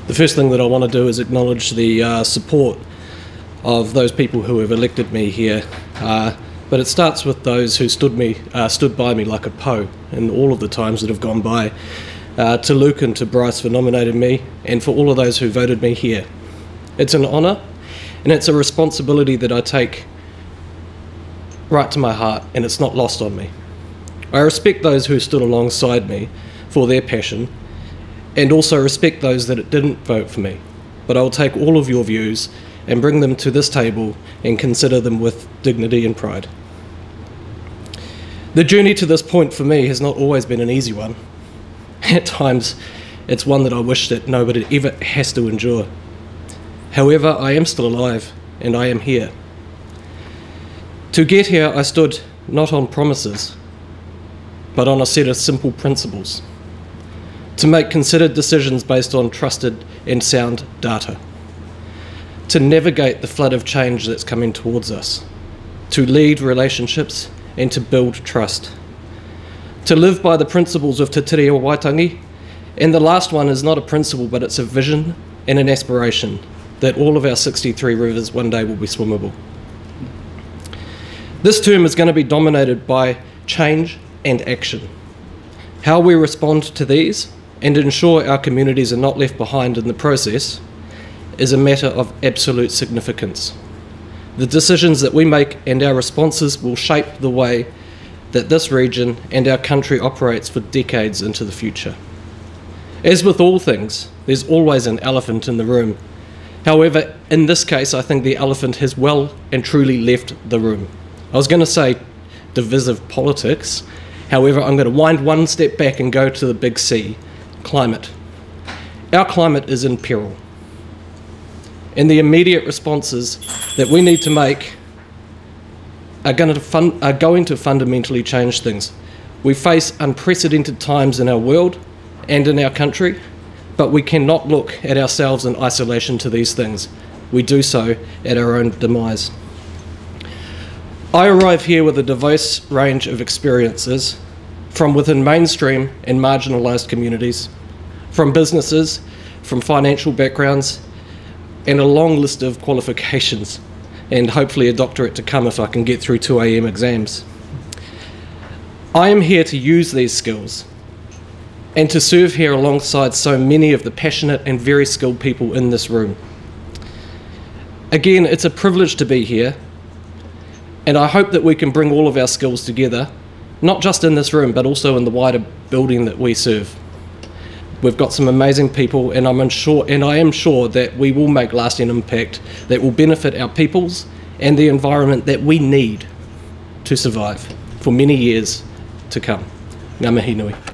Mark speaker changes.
Speaker 1: The first thing that I want to do is acknowledge the support of those people who have elected me here, but it starts with those who stood by me like a Poe in all of the times that have gone by, to Luke and to Bryce for nominating me, and for all of those who voted me here. It's an honour, and it's a responsibility that I take right to my heart, and it's not lost on me. I respect those who stood alongside me for their passion, and also respect those that didn't vote for me, but I will take all of your views and bring them to this table and consider them with dignity and pride. The journey to this point for me has not always been an easy one. At times, it's one that I wish that nobody ever has to endure. However, I am still alive, and I am here. To get here, I stood not on promises, but on a set of simple principles, to make considered decisions based on trusted and sound data, to navigate the flood of change that's coming towards us, to lead relationships and to build trust, to live by the principles of Te Tere o Waitangi, and the last one is not a principle, but it's a vision and an aspiration that all of our 63 rivers one day will be swimmable. This term is going to be dominated by change and action. How we respond to these and ensure our communities are not left behind in the process is a matter of absolute significance. The decisions that we make and our responses will shape the way that this region and our country operates for decades into the future. As with all things, there's always an elephant in the room. However, in this case, I think the elephant has well and truly left the room. I was going to say divisive politics, however, I'm going to wind one step back and go to the big C, climate. Our climate is in peril, and the immediate responses that we need to make are going to fundamentally change things. We face unprecedented times in our world and in our country, but we cannot look at ourselves in isolation to these things. We do so at our own demise. I arrive here with a diverse range of experiences from within mainstream and marginalised communities, from businesses, from financial backgrounds, and a long list of qualifications, and hopefully a doctorate to come if I can get through 2 AM exams. I am here to use these skills and to serve here alongside so many of the passionate and very skilled people in this room. Again, it's a privilege to be here, and I hope that we can bring all of our skills together, not just in this room, but also in the wider building that we serve. We've got some amazing people, and I am sure that we will make lasting impact that will benefit our peoples and the environment that we need to survive for many years to come. Ngā mihi nui.